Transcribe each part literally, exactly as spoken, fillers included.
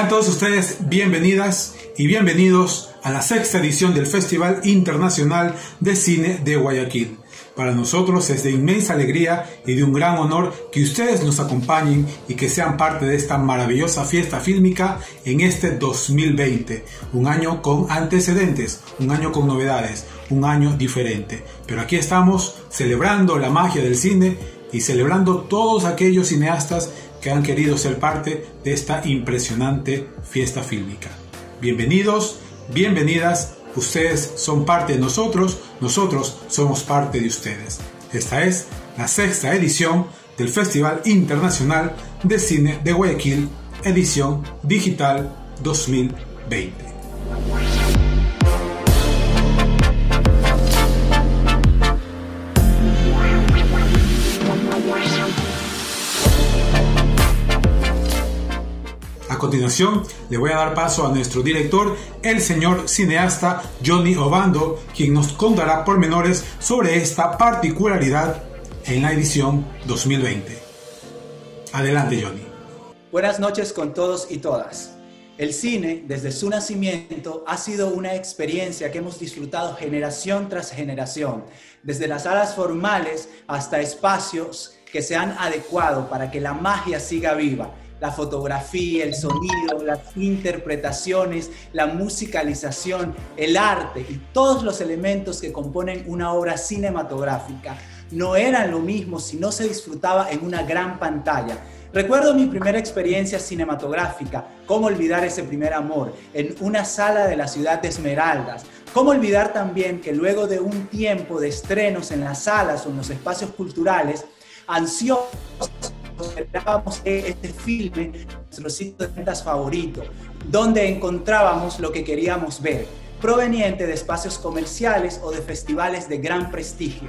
Sean todos ustedes bienvenidas y bienvenidos a la sexta edición del Festival Internacional de Cine de Guayaquil. Para nosotros es de inmensa alegría y de un gran honor que ustedes nos acompañen y que sean parte de esta maravillosa fiesta fílmica en este dos mil veinte. Un año con antecedentes, un año con novedades, un año diferente. Pero aquí estamos celebrando la magia del cine y celebrando todos aquellos cineastas que han querido ser parte de esta impresionante fiesta fílmica. Bienvenidos, bienvenidas, ustedes son parte de nosotros, nosotros somos parte de ustedes. Esta es la sexta edición del Festival Internacional de Cine de Guayaquil, edición digital dos mil veinte. A continuación, le voy a dar paso a nuestro director, el señor cineasta Johnny Obando, quien nos contará pormenores sobre esta particularidad en la edición dos mil veinte. Adelante, Johnny. Buenas noches con todos y todas. El cine, desde su nacimiento, ha sido una experiencia que hemos disfrutado generación tras generación, desde las salas formales hasta espacios que se han adecuado para que la magia siga viva. La fotografía, el sonido, las interpretaciones, la musicalización, el arte y todos los elementos que componen una obra cinematográfica no eran lo mismo si no se disfrutaba en una gran pantalla. Recuerdo mi primera experiencia cinematográfica, cómo olvidar ese primer amor, en una sala de la ciudad de Esmeraldas. Cómo olvidar también que luego de un tiempo de estrenos en las salas o en los espacios culturales, ansiosos, esperábamos este filme, nuestro sitio de ventas favorito, donde encontrábamos lo que queríamos ver, proveniente de espacios comerciales o de festivales de gran prestigio.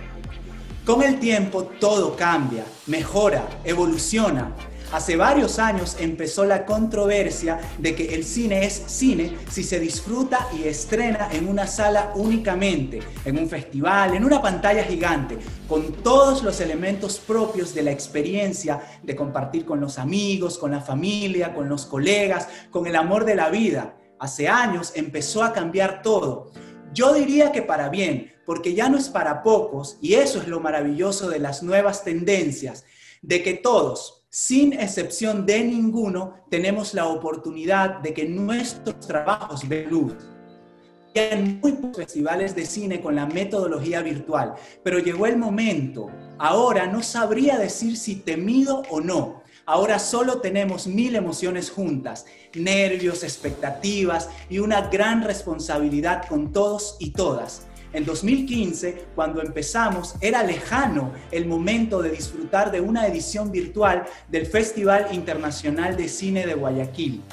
Con el tiempo todo cambia, mejora, evoluciona. Hace varios años empezó la controversia de que el cine es cine si se disfruta y estrena en una sala únicamente, en un festival, en una pantalla gigante, con todos los elementos propios de la experiencia de compartir con los amigos, con la familia, con los colegas, con el amor de la vida. Hace años empezó a cambiar todo. Yo diría que para bien, porque ya no es para pocos, y eso es lo maravilloso de las nuevas tendencias, de que todos, sin excepción de ninguno, tenemos la oportunidad de que nuestros trabajos vean luz. Hay muy pocos festivales de cine con la metodología virtual, pero llegó el momento. Ahora no sabría decir si temido o no. Ahora solo tenemos mil emociones juntas, nervios, expectativas y una gran responsabilidad con todos y todas. En dos mil quince, cuando empezamos, era lejano el momento de disfrutar de una edición virtual del Festival Internacional de Cine de Guayaquil.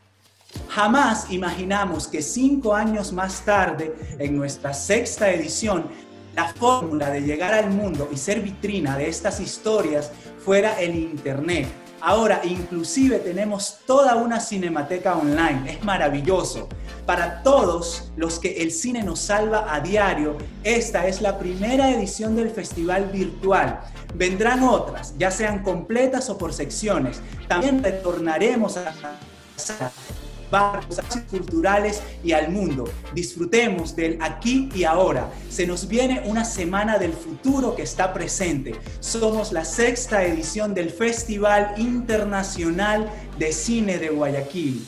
Jamás imaginamos que cinco años más tarde, en nuestra sexta edición, la fórmula de llegar al mundo y ser vitrina de estas historias fuera el Internet. Ahora, inclusive tenemos toda una cinemateca online. Es maravilloso. Para todos los que el cine nos salva a diario, esta es la primera edición del festival virtual. Vendrán otras, ya sean completas o por secciones. También retornaremos a barrios culturales y al mundo. Disfrutemos del aquí y ahora. Se nos viene una semana del futuro que está presente. Somos la sexta edición del Festival Internacional de Cine de Guayaquil.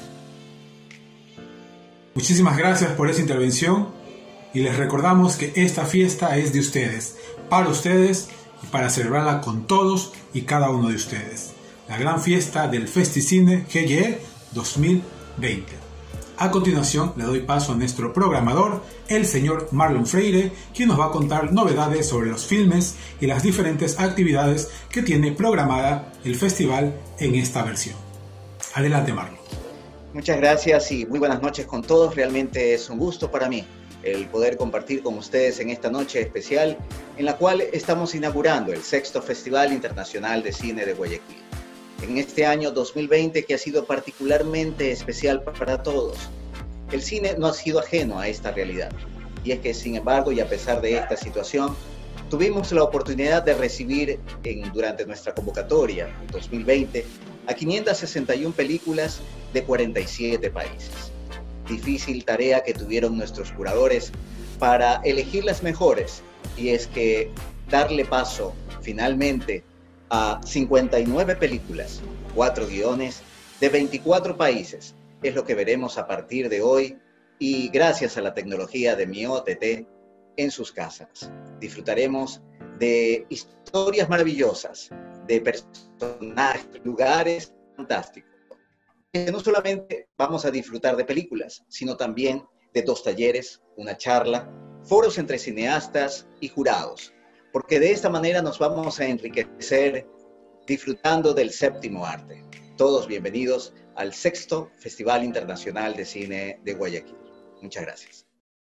Muchísimas gracias por esa intervención y les recordamos que esta fiesta es de ustedes, para ustedes y para celebrarla con todos y cada uno de ustedes. La gran fiesta del Festicine G Y E dos mil veinte. A continuación le doy paso a nuestro programador, el señor Marlon Freire, quien nos va a contar novedades sobre los filmes y las diferentes actividades que tiene programada el festival en esta versión. Adelante, Marlon. Muchas gracias y muy buenas noches con todos. Realmente es un gusto para mí el poder compartir con ustedes en esta noche especial en la cual estamos inaugurando el sexto Festival Internacional de Cine de Guayaquil. En este año dos mil veinte que ha sido particularmente especial para todos. El cine no ha sido ajeno a esta realidad. Y es que, sin embargo, y a pesar de esta situación, tuvimos la oportunidad de recibir en, durante nuestra convocatoria dos mil veinte a quinientas sesenta y una películas de cuarenta y siete países. Difícil tarea que tuvieron nuestros curadores para elegir las mejores, y es que darle paso finalmente a cincuenta y nueve películas, cuatro guiones de veinticuatro países, es lo que veremos a partir de hoy y gracias a la tecnología de Mi O T T en sus casas. Disfrutaremos de historias maravillosas, de personajes, lugares fantásticos. No solamente vamos a disfrutar de películas, sino también de dos talleres, una charla, foros entre cineastas y jurados, porque de esta manera nos vamos a enriquecer disfrutando del séptimo arte. Todos bienvenidos al sexto Festival Internacional de Cine de Guayaquil. Muchas gracias.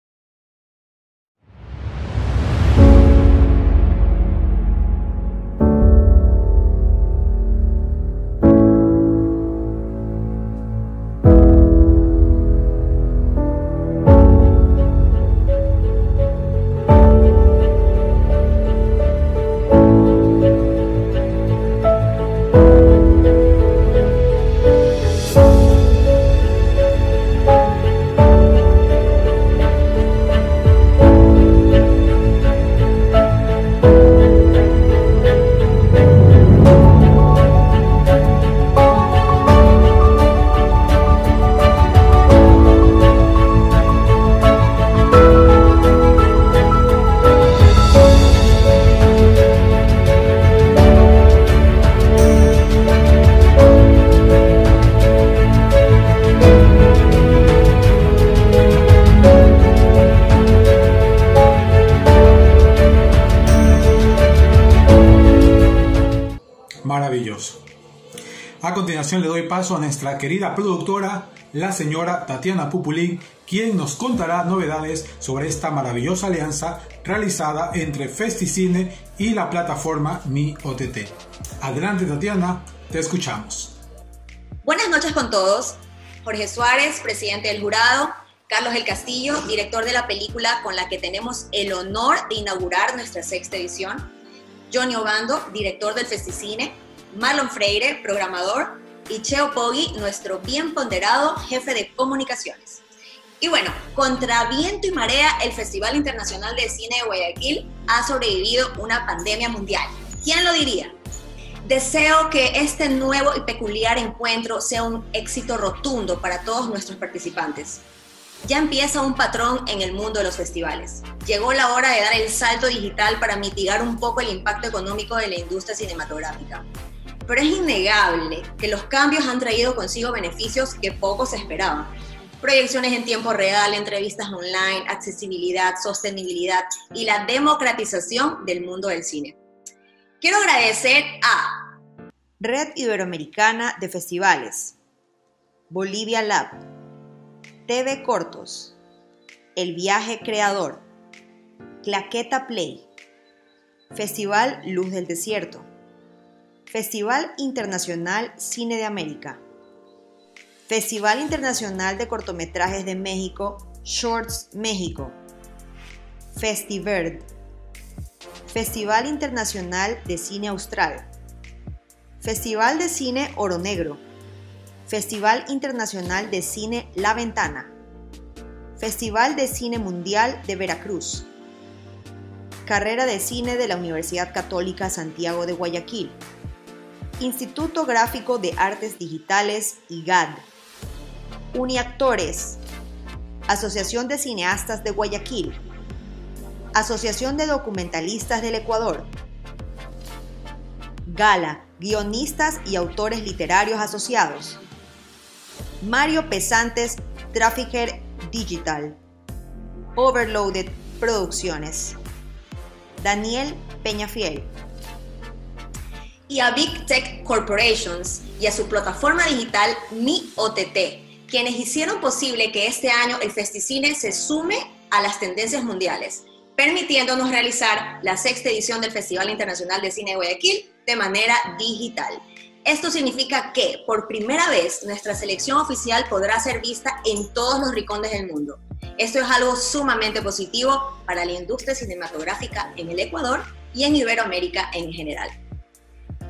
Maravilloso. A continuación le doy paso a nuestra querida productora, la señora Tatiana Pupulín, quien nos contará novedades sobre esta maravillosa alianza realizada entre FestiCine y la plataforma Mi O T T. Adelante, Tatiana, te escuchamos. Buenas noches con todos. Jorge Suárez, presidente del jurado, Carlos del Castillo, director de la película con la que tenemos el honor de inaugurar nuestra sexta edición, Johnny Obando, director del FestiCine, Marlon Freire, programador, y Cheo Poggi, nuestro bien ponderado jefe de comunicaciones. Y bueno, contra viento y marea, el Festival Internacional de Cine de Guayaquil ha sobrevivido una pandemia mundial. ¿Quién lo diría? Deseo que este nuevo y peculiar encuentro sea un éxito rotundo para todos nuestros participantes. Ya empieza un patrón en el mundo de los festivales. Llegó la hora de dar el salto digital para mitigar un poco el impacto económico de la industria cinematográfica. Pero es innegable que los cambios han traído consigo beneficios que pocos esperaban. Proyecciones en tiempo real, entrevistas online, accesibilidad, sostenibilidad y la democratización del mundo del cine. Quiero agradecer a Red Iberoamericana de Festivales, Bolivia Lab, T V Cortos, El Viaje Creador, Claqueta Play, Festival Luz del Desierto, Festival Internacional Cine de América, Festival Internacional de Cortometrajes de México, Shorts México, FestiVerd, Festival Internacional de Cine Austral, Festival de Cine Oro Negro, Festival Internacional de Cine La Ventana, Festival de Cine Mundial de Veracruz, Carrera de Cine de la Universidad Católica Santiago de Guayaquil, Instituto Gráfico de Artes Digitales I G A D, Uniactores, Asociación de Cineastas de Guayaquil, Asociación de Documentalistas del Ecuador, Gala, Guionistas y Autores Literarios Asociados, Mario Pesantes, Trafficker Digital, Overloaded Producciones, Daniel Peñafiel. Y a Big Tech Corporations y a su plataforma digital Mi O T T, quienes hicieron posible que este año el FestiCine se sume a las tendencias mundiales, permitiéndonos realizar la sexta edición del Festival Internacional de Cine de Guayaquil de manera digital. Esto significa que, por primera vez, nuestra selección oficial podrá ser vista en todos los rincones del mundo. Esto es algo sumamente positivo para la industria cinematográfica en el Ecuador y en Iberoamérica en general.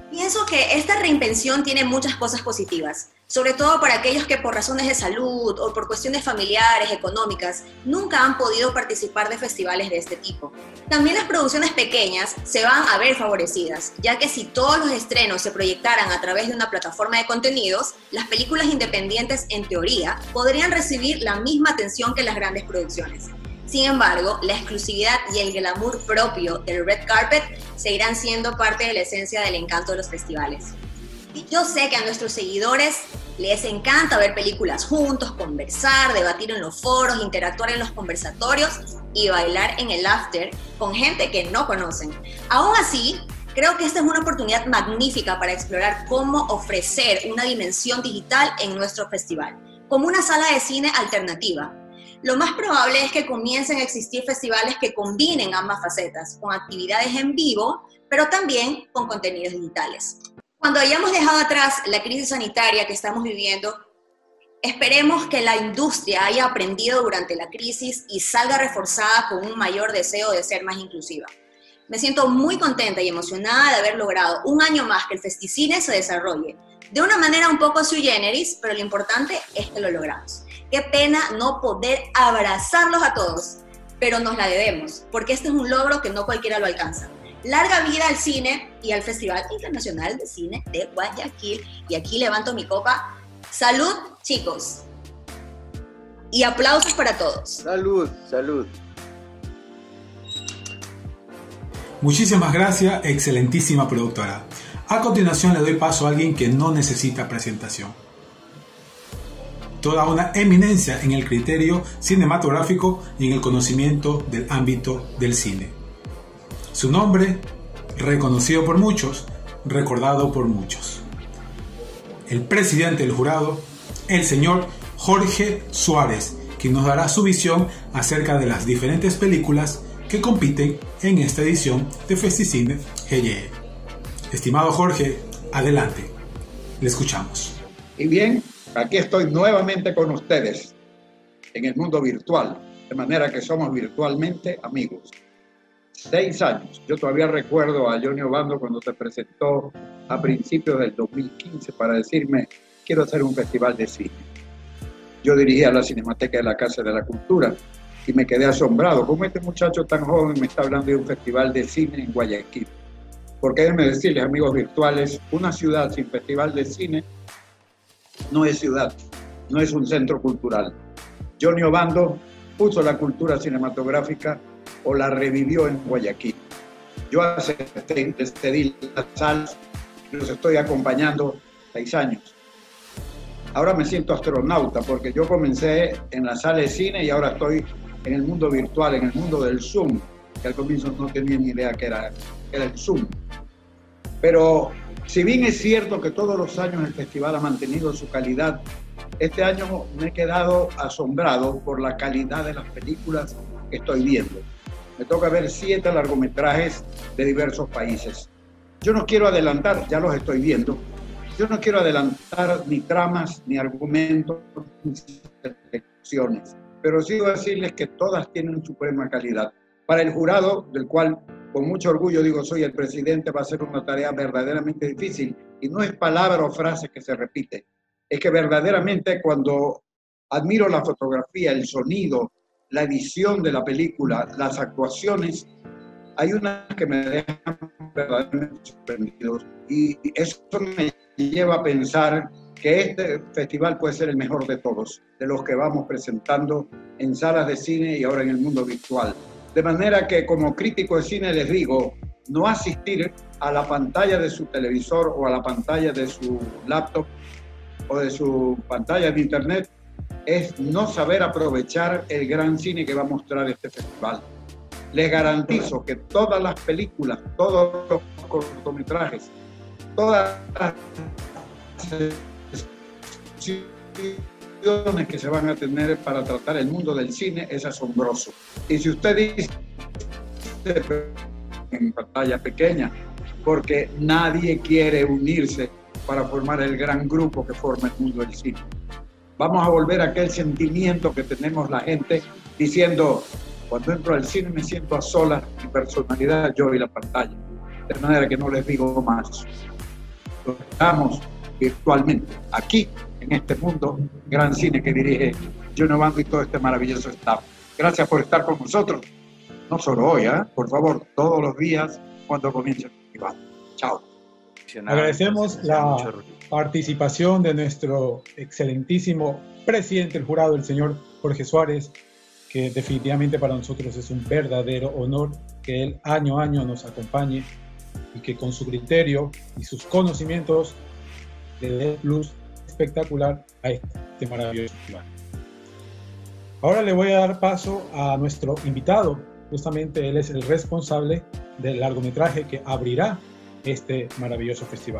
Pienso que esta reinvención tiene muchas cosas positivas, sobre todo para aquellos que por razones de salud o por cuestiones familiares, económicas, nunca han podido participar de festivales de este tipo. También las producciones pequeñas se van a ver favorecidas, ya que si todos los estrenos se proyectaran a través de una plataforma de contenidos, las películas independientes, en teoría, podrían recibir la misma atención que las grandes producciones. Sin embargo, la exclusividad y el glamour propio del red carpet seguirán siendo parte de la esencia del encanto de los festivales. Yo sé que a nuestros seguidores les encanta ver películas juntos, conversar, debatir en los foros, interactuar en los conversatorios y bailar en el after con gente que no conocen. Aún así, creo que esta es una oportunidad magnífica para explorar cómo ofrecer una dimensión digital en nuestro festival, como una sala de cine alternativa. Lo más probable es que comiencen a existir festivales que combinen ambas facetas, con actividades en vivo, pero también con contenidos digitales. Cuando hayamos dejado atrás la crisis sanitaria que estamos viviendo, esperemos que la industria haya aprendido durante la crisis y salga reforzada con un mayor deseo de ser más inclusiva. Me siento muy contenta y emocionada de haber logrado un año más que el Festicine se desarrolle, de una manera un poco sui generis, pero lo importante es que lo logramos. Qué pena no poder abrazarlos a todos, pero nos la debemos, porque este es un logro que no cualquiera lo alcanza. Larga vida al cine y al Festival Internacional de Cine de Guayaquil. Y aquí levanto mi copa. Salud, chicos. Y aplausos para todos. Salud, salud. Muchísimas gracias, excelentísima productora. A continuación le doy paso a alguien que no necesita presentación. Toda una eminencia en el criterio cinematográfico y en el conocimiento del ámbito del cine. Su nombre, reconocido por muchos, recordado por muchos. El presidente del jurado, el señor Jorge Suárez, quien nos dará su visión acerca de las diferentes películas que compiten en esta edición de Festicine G Y E. Estimado Jorge, adelante. Le escuchamos. Y bien, aquí estoy nuevamente con ustedes en el mundo virtual, de manera que somos virtualmente amigos. Seis años. Yo todavía recuerdo a Johnny Obando cuando se presentó a principios del dos mil quince para decirme, quiero hacer un festival de cine. Yo dirigía la Cinemateca de la Casa de la Cultura y me quedé asombrado. ¿Cómo este muchacho tan joven me está hablando de un festival de cine en Guayaquil? Porque déjenme decirles, amigos virtuales, una ciudad sin festival de cine no es ciudad, no es un centro cultural. Johnny Obando puso la cultura cinematográfica o la revivió en Guayaquil. Yo acepté, les pedí las salas, los estoy acompañando seis años. Ahora me siento astronauta porque yo comencé en la sala de cine y ahora estoy en el mundo virtual, en el mundo del Zoom, que al comienzo no tenía ni idea que era, que era el Zoom. Pero si bien es cierto que todos los años el festival ha mantenido su calidad, este año me he quedado asombrado por la calidad de las películas que estoy viendo. Me toca ver siete largometrajes de diversos países. Yo no quiero adelantar, ya los estoy viendo. Yo no quiero adelantar ni tramas, ni argumentos, ni selecciones, pero sí voy a decirles que todas tienen suprema calidad. Para el jurado, del cual con mucho orgullo digo soy el presidente, va a ser una tarea verdaderamente difícil. Y no es palabra o frase que se repite. Es que verdaderamente cuando admiro la fotografía, el sonido, la edición de la película, las actuaciones, hay unas que me dejan verdaderamente sorprendidos. Y eso me lleva a pensar que este festival puede ser el mejor de todos, de los que vamos presentando en salas de cine y ahora en el mundo virtual. De manera que como crítico de cine les digo, no asistir a la pantalla de su televisor o a la pantalla de su laptop o de su pantalla de internet es no saber aprovechar el gran cine que va a mostrar este festival. Les garantizo que todas las películas, todos los cortometrajes, todas las sesiones que se van a tener para tratar el mundo del cine es asombroso. Y si usted dice en pantalla pequeña, porque nadie quiere unirse para formar el gran grupo que forma el mundo del cine. Vamos a volver a aquel sentimiento que tenemos la gente diciendo, cuando entro al cine me siento a solas, mi personalidad, yo y la pantalla. De manera que no les digo más. lo hagamos virtualmente, aquí, en este mundo, gran cine que dirige Junior Bando y todo este maravilloso staff. Gracias por estar con nosotros, no solo hoy, ¿eh? Por favor, todos los días cuando comience el festival. Chao. Agradecemos la participación de nuestro excelentísimo presidente del jurado, el señor Jorge Suárez, que definitivamente para nosotros es un verdadero honor que él año a año nos acompañe y que con su criterio y sus conocimientos le dé luz espectacular a este maravilloso festival. Ahora le voy a dar paso a nuestro invitado. Justamente él es el responsable del largometraje que abrirá este maravilloso festival.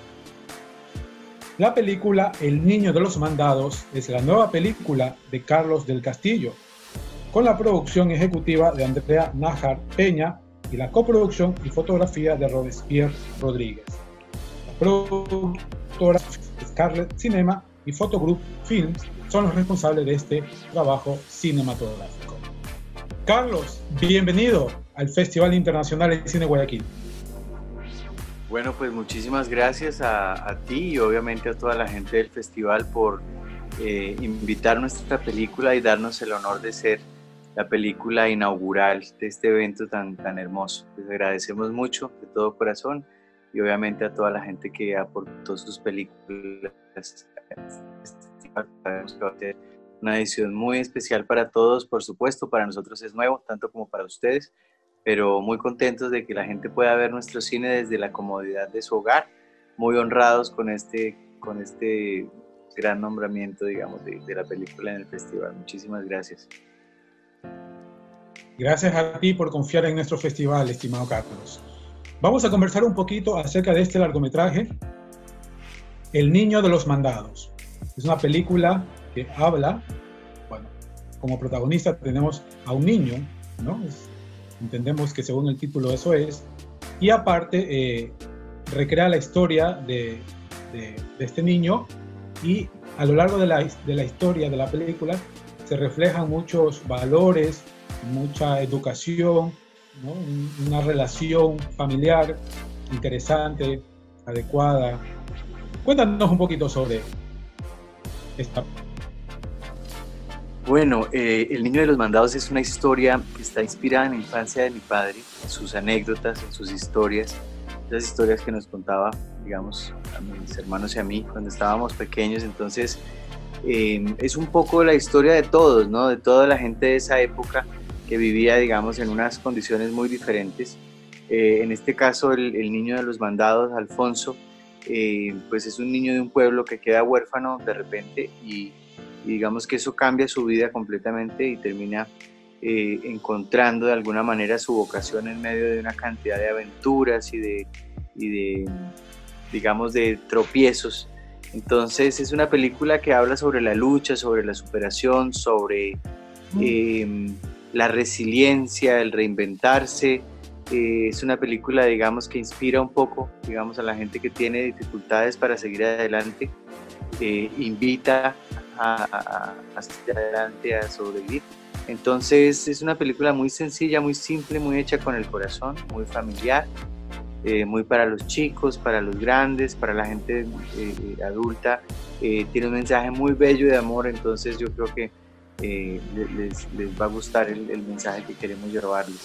La película El Niño de los Mandados es la nueva película de Carlos del Castillo, con la producción ejecutiva de Andrea Nájar Peña y la coproducción y fotografía de Robespierre Rodríguez. La productora Scarlet Cinema y Photogroup Films son los responsables de este trabajo cinematográfico. Carlos, bienvenido al Festival Internacional de Cine Guayaquil. Bueno, pues muchísimas gracias a, a ti y obviamente a toda la gente del festival por eh, invitar nuestra película y darnos el honor de ser la película inaugural de este evento tan, tan hermoso. Les agradecemos mucho de todo corazón y obviamente a toda la gente que aportó sus películas. Sabemos que va a ser una edición muy especial para todos, por supuesto, para nosotros es nuevo, tanto como para ustedes, pero muy contentos de que la gente pueda ver nuestro cine desde la comodidad de su hogar, muy honrados con este, con este gran nombramiento, digamos, de, de la película en el festival. Muchísimas gracias. Gracias a ti por confiar en nuestro festival, estimado Carlos. Vamos a conversar un poquito acerca de este largometraje, El Niño de los Mandados. Es una película que habla, bueno, como protagonista tenemos a un niño, ¿no? Es, entendemos que según el título eso es, y aparte eh, recrea la historia de, de, de este niño, y a lo largo de la, de la historia de la película se reflejan muchos valores, mucha educación, ¿no? Una relación familiar interesante, adecuada. Cuéntanos un poquito sobre esta. Bueno, eh, El Niño de los Mandados es una historia que está inspirada en la infancia de mi padre, en sus anécdotas, en sus historias, esas historias que nos contaba, digamos, a mis hermanos y a mí cuando estábamos pequeños. Entonces, eh, es un poco la historia de todos, ¿no? De toda la gente de esa época que vivía, digamos, en unas condiciones muy diferentes. Eh, en este caso, el, el Niño de los Mandados, Alfonso, eh, pues es un niño de un pueblo que queda huérfano de repente y y digamos que eso cambia su vida completamente y termina eh, encontrando de alguna manera su vocación en medio de una cantidad de aventuras y de, y de digamos, de tropiezos. Entonces es una película que habla sobre la lucha, sobre la superación, sobre eh, la resiliencia, el reinventarse. Eh, es una película, digamos, que inspira un poco, digamos, a la gente que tiene dificultades para seguir adelante. Eh, invita a, a, a seguir adelante, a sobrevivir. Entonces es una película muy sencilla, muy simple, muy hecha con el corazón, muy familiar, eh, muy para los chicos, para los grandes, para la gente eh, adulta. Eh, tiene un mensaje muy bello de amor, entonces yo creo que eh, les, les va a gustar el, el mensaje que queremos llevarles.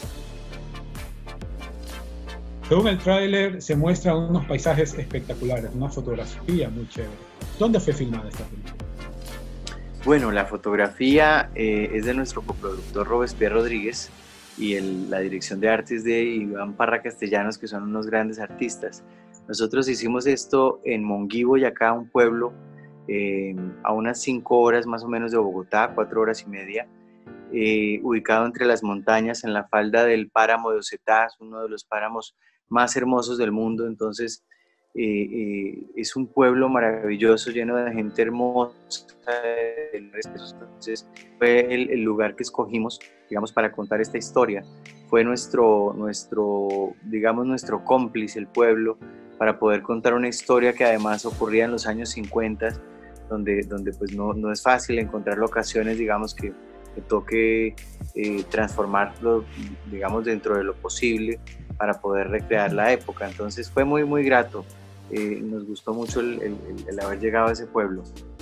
Según el tráiler se muestran unos paisajes espectaculares, una fotografía muy chévere. ¿Dónde fue filmada esta película? Bueno, la fotografía eh, es de nuestro coproductor Robespierre Rodríguez y el, la dirección de arte es de Iván Parra Castellanos, que son unos grandes artistas. Nosotros hicimos esto en Monguí, Boyacá, un pueblo eh, a unas cinco horas más o menos de Bogotá, cuatro horas y media, eh, ubicado entre las montañas en la falda del páramo de Osetá, uno de los páramos más hermosos del mundo. Entonces eh, eh, es un pueblo maravilloso, lleno de gente hermosa. Entonces fue el, el lugar que escogimos, digamos, para contar esta historia. Fue nuestro, nuestro, digamos, nuestro cómplice, el pueblo, para poder contar una historia que además ocurría en los años cincuenta, donde, donde pues no, no es fácil encontrar locaciones, digamos, que, que toque eh, transformarlo, digamos, dentro de lo posible para poder recrear la época. Entonces fue muy, muy grato eh, nos gustó mucho el, el, el haber llegado a ese pueblo.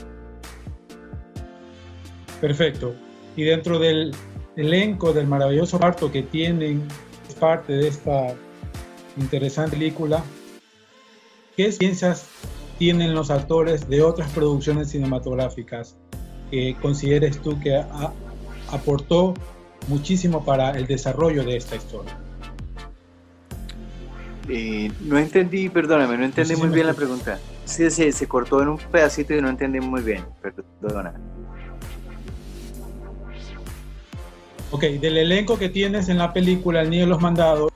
Perfecto. Y dentro del elenco, del maravilloso parto que tienen, es parte de esta interesante película, ¿qué experiencias tienen los actores de otras producciones cinematográficas que consideres tú que a, aportó muchísimo para el desarrollo de esta historia? Eh, no entendí, perdóname, no entendí muy bien la pregunta. Sí, sí, se cortó en un pedacito y no entendí muy bien, perdona. Ok, del elenco que tienes en la película El Niño de los Mandados,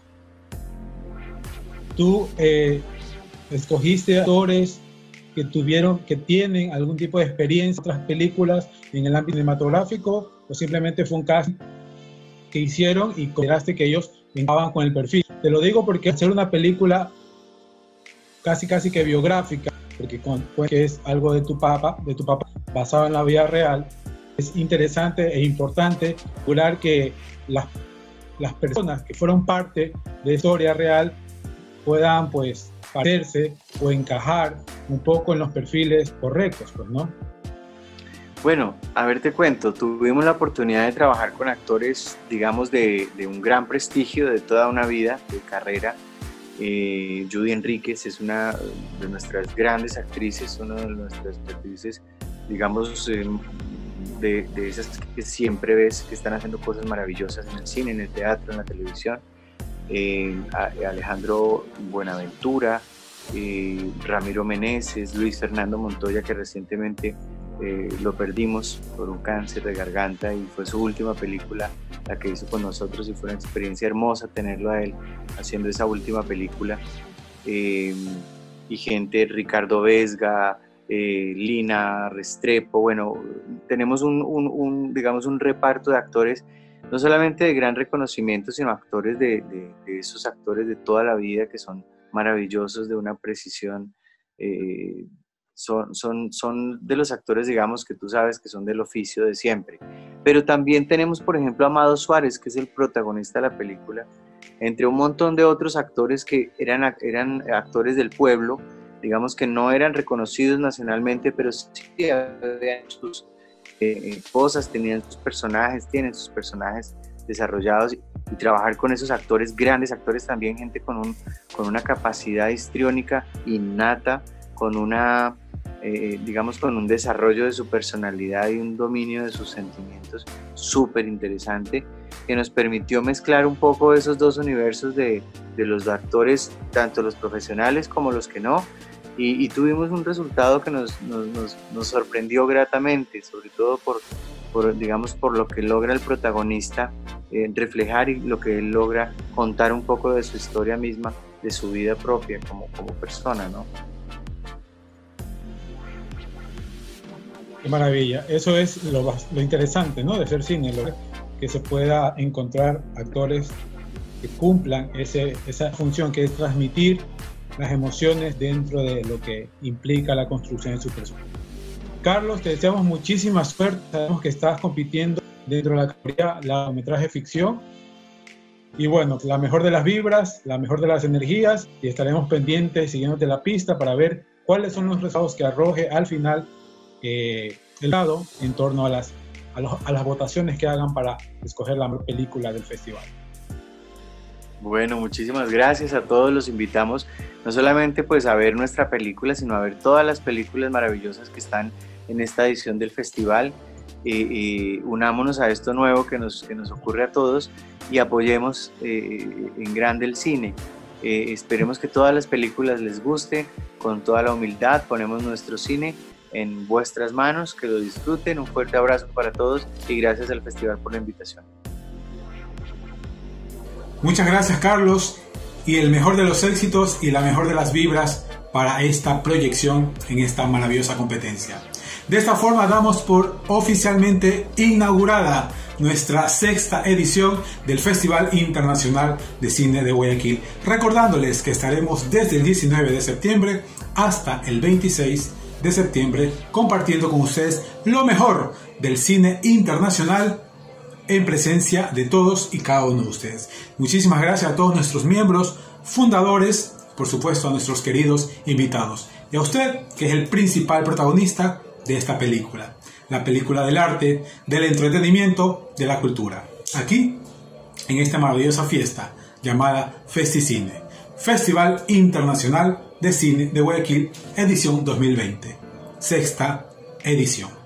tú eh, escogiste actores que tuvieron, que tienen algún tipo de experiencia en otras películas en el ámbito cinematográfico, o simplemente fue un casting que hicieron y consideraste que ellos encajaban con el perfil. Te lo digo porque hacer una película casi casi que biográfica, porque con, pues, que es algo de tu papá, de tu papá basado en la vida real, es interesante e importante asegurar que las, las personas que fueron parte de historia real puedan pues parecerse o encajar un poco en los perfiles correctos, pues, ¿no? Bueno, a ver, te cuento, tuvimos la oportunidad de trabajar con actores, digamos, de, de un gran prestigio, de toda una vida, de carrera. Eh, Judy Enríquez es una de nuestras grandes actrices, una de nuestras actrices, digamos, eh, de, de esas que siempre ves que están haciendo cosas maravillosas en el cine, en el teatro, en la televisión. Eh, Alejandro Buenaventura, eh, Ramiro Meneses, Luis Fernando Montoya, que recientemente eh, lo perdimos por un cáncer de garganta y fue su última película la que hizo con nosotros y fue una experiencia hermosa tenerlo a él haciendo esa última película. Eh, y gente, Ricardo Vesga, eh, Lina Restrepo, bueno, tenemos un, un, un, digamos, un reparto de actores no solamente de gran reconocimiento, sino actores de, de, de esos actores de toda la vida que son maravillosos, de una precisión, eh, son, son, son de los actores, digamos, que tú sabes que son del oficio de siempre. Pero también tenemos, por ejemplo, a Amado Suárez, que es el protagonista de la película, entre un montón de otros actores que eran, eran actores del pueblo, digamos que no eran reconocidos nacionalmente, pero sí habían sus Eh, cosas, tenían sus personajes, tienen sus personajes desarrollados y, y trabajar con esos actores, grandes actores también, gente con, un, con una capacidad histriónica innata, con una, eh, digamos, con un desarrollo de su personalidad y un dominio de sus sentimientos súper interesante, que nos permitió mezclar un poco esos dos universos de, de los actores, tanto los profesionales como los que no. Y, y tuvimos un resultado que nos, nos, nos, nos sorprendió gratamente, sobre todo por, por, digamos, por lo que logra el protagonista eh, reflejar y lo que él logra contar un poco de su historia misma, de su vida propia como, como persona, ¿no? Qué maravilla. Eso es lo, lo interesante, ¿no?, de hacer cine, lo, que se pueda encontrar actores que cumplan ese, esa función que es transmitir las emociones dentro de lo que implica la construcción de su persona. Carlos, te deseamos muchísima suerte. Sabemos que estás compitiendo dentro de la categoría largometraje ficción. Y bueno, la mejor de las vibras, la mejor de las energías, y estaremos pendientes siguiéndote la pista para ver cuáles son los resultados que arroje al final eh, el lado en torno a las, a, los, a las votaciones que hagan para escoger la mejor película del festival. Bueno, muchísimas gracias a todos, los invitamos no solamente pues a ver nuestra película, sino a ver todas las películas maravillosas que están en esta edición del festival. Eh, eh, unámonos a esto nuevo que nos, que nos ocurre a todos y apoyemos eh, en grande el cine. Eh, esperemos que todas las películas les guste, con toda la humildad ponemos nuestro cine en vuestras manos, que lo disfruten. Un fuerte abrazo para todos y gracias al festival por la invitación. Muchas gracias, Carlos, y el mejor de los éxitos y la mejor de las vibras para esta proyección en esta maravillosa competencia. De esta forma damos por oficialmente inaugurada nuestra sexta edición del Festival Internacional de Cine de Guayaquil, recordándoles que estaremos desde el diecinueve de septiembre hasta el veintiséis de septiembre compartiendo con ustedes lo mejor del cine internacional en presencia de todos y cada uno de ustedes. Muchísimas gracias a todos nuestros miembros fundadores, por supuesto a nuestros queridos invitados y a usted, que es el principal protagonista de esta película, la película del arte, del entretenimiento, de la cultura, aquí en esta maravillosa fiesta llamada FestiCine, Festival Internacional de Cine de Guayaquil, edición dos mil veinte, sexta edición.